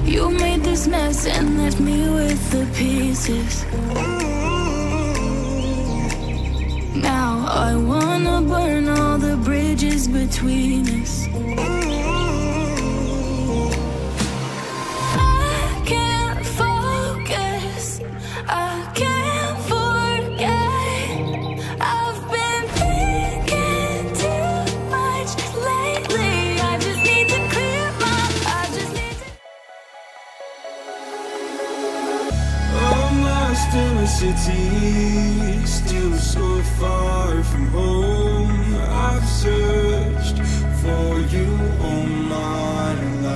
You made this mess and left me with the pieces. Now I wanna burn all the bridges between us. I can't focus, I can't forget. I've been thinking too much lately. I just need to clear my, I just need to. I'm lost in a city, still so far from home. I've searched for you all my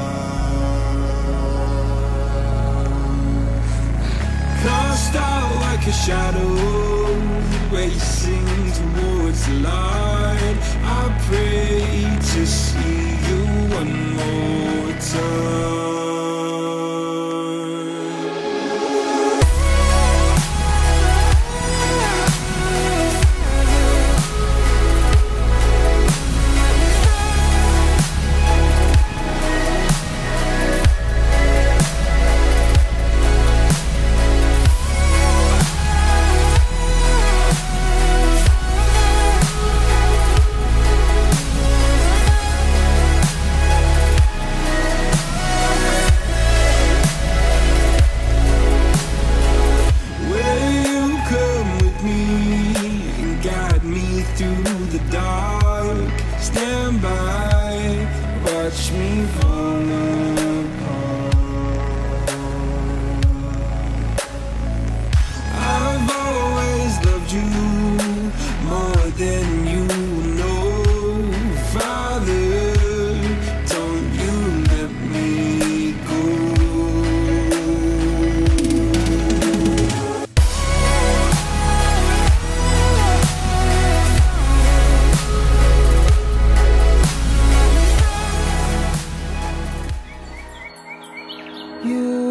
life. Cast out like a shadow, racing towards the light. I pray to see you one more time. Through the dark, stand by, watch me fall apart. I've always loved you more than you know. Father, don't you let me go. You